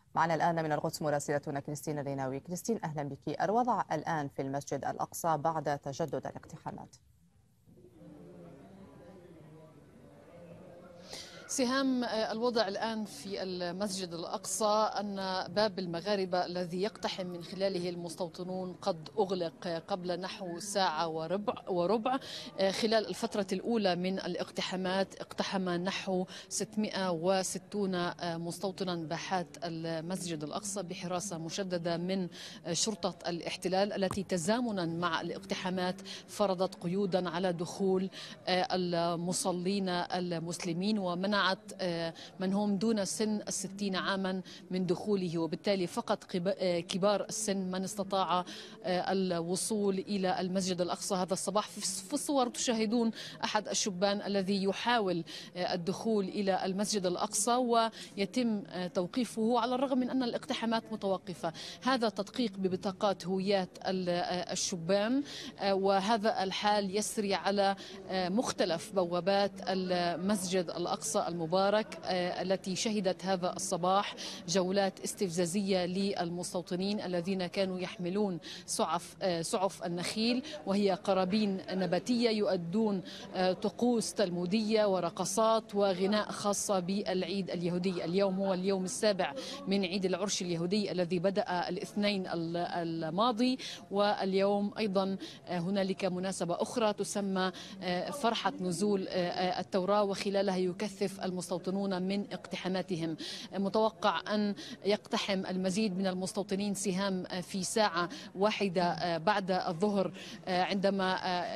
معنا الآن من القدس مراسلتنا كريستين الريناوي. كريستين، أهلا بك. الوضع الآن في المسجد الأقصى بعد تجدد الاقتحامات؟ سهام، الوضع الآن في المسجد الأقصى أن باب المغاربة الذي يقتحم من خلاله المستوطنون قد أغلق قبل نحو ساعة وربع. خلال الفترة الأولى من الاقتحامات اقتحم نحو 660 مستوطنا باحات المسجد الأقصى بحراسة مشددة من شرطة الاحتلال، التي تزامنا مع الاقتحامات فرضت قيودا على دخول المصلين المسلمين ومنع من هم دون سن 60 عاما من دخوله، وبالتالي فقط كبار السن من استطاع الوصول إلى المسجد الأقصى هذا الصباح. في الصور تشاهدون أحد الشبان الذي يحاول الدخول إلى المسجد الأقصى ويتم توقيفه على الرغم من أن الاقتحامات متوقفة. هذا تدقيق ببطاقات هويات الشبان، وهذا الحال يسري على مختلف بوابات المسجد الأقصى المبارك التي شهدت هذا الصباح جولات استفزازية للمستوطنين الذين كانوا يحملون سعف النخيل، وهي قرابين نباتية، يؤدون طقوس تلمودية ورقصات وغناء خاصة بالعيد اليهودي. اليوم هو اليوم السابع من عيد العرش اليهودي الذي بدأ الاثنين الماضي، واليوم أيضا هنالك مناسبة أخرى تسمى فرحة نزول التوراة، وخلالها يكثف المستوطنون من اقتحاماتهم. متوقع أن يقتحم المزيد من المستوطنين سهام في ساعة واحدة بعد الظهر عندما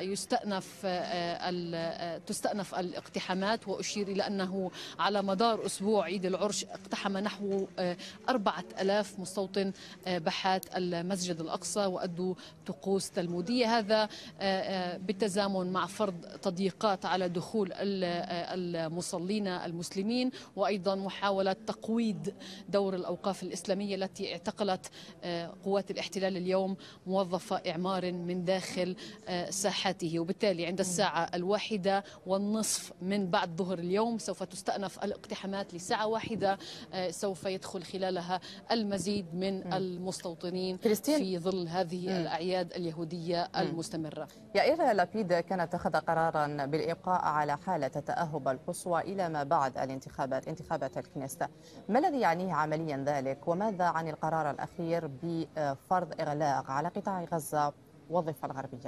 تستأنف الاقتحامات. وأشير إلى أنه على مدار أسبوع عيد العرش اقتحم نحو 4000 مستوطن باحات المسجد الأقصى وأدوا طقوس تلمودية، هذا بالتزامن مع فرض تضييقات على دخول المصلين المسلمين، وأيضا محاولة تقويض دور الأوقاف الإسلامية التي اعتقلت قوات الاحتلال اليوم موظف إعمار من داخل ساحاته. وبالتالي عند الساعة 1:30 من بعد ظهر اليوم سوف تستأنف الاقتحامات لساعة واحدة، سوف يدخل خلالها المزيد من المستوطنين في ظل هذه الأعياد اليهودية المستمرة. يائير لابيد كان اتخذ قرارا بالإبقاء على حالة التأهب القصوى إلى ما بعد انتخابات الكنيست. ما الذي يعنيه عمليا ذلك، وماذا عن القرار الأخير بفرض إغلاق على قطاع غزة والضفة الغربية؟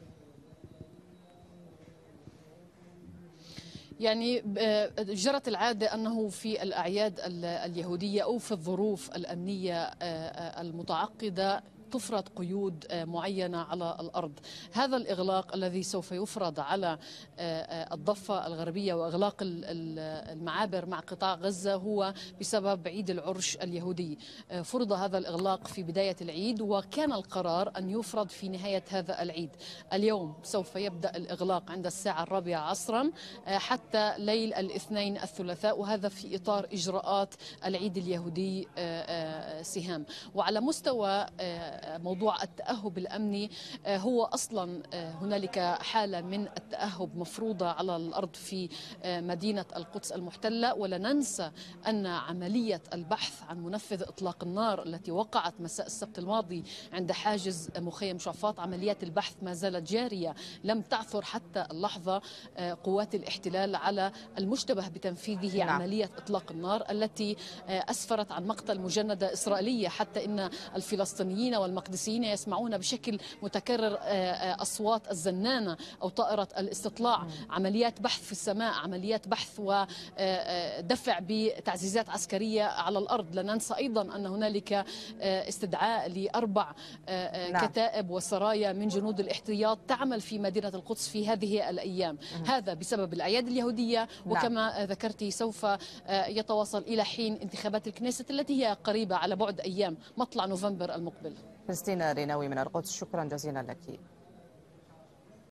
يعني جرت العادة أنه في الأعياد اليهودية أو في الظروف الأمنية المتعقدة تفرض قيود معينة على الأرض. هذا الإغلاق الذي سوف يفرض على الضفة الغربية وإغلاق المعابر مع قطاع غزة هو بسبب عيد العرش اليهودي. فرض هذا الإغلاق في بداية العيد، وكان القرار أن يفرض في نهاية هذا العيد. اليوم سوف يبدأ الإغلاق عند الساعة 4 عصرا حتى ليل الاثنين الثلاثاء، وهذا في إطار إجراءات العيد اليهودي سهام. وعلى مستوى موضوع التأهب الأمني، هو أصلا هنالك حالة من التأهب مفروضة على الأرض في مدينة القدس المحتلة. ولا ننسى أن عملية البحث عن منفذ إطلاق النار التي وقعت مساء السبت الماضي عند حاجز مخيم شعفاط، عمليات البحث ما زالت جارية، لم تعثر حتى اللحظة قوات الاحتلال على المشتبه بتنفيذه عملية إطلاق النار التي أسفرت عن مقتل مجندة إسرائيلية، حتى إن الفلسطينيين والمقدسيين يسمعون بشكل متكرر أصوات الزنانة أو طائرة الاستطلاع. عمليات بحث في السماء، عمليات بحث ودفع بتعزيزات عسكرية على الأرض. لا ننسى أيضا أن هنالك استدعاء ل4 كتائب وسرايا من جنود الاحتياط تعمل في مدينة القدس في هذه الأيام. هذا بسبب الأعياد اليهودية، وكما ذكرتي سوف يتواصل إلى حين انتخابات الكنيست التي هي قريبة على بعد أيام، مطلع نوفمبر المقبل. كريستين ريناوي من القدس، شكرا جزيلا لك.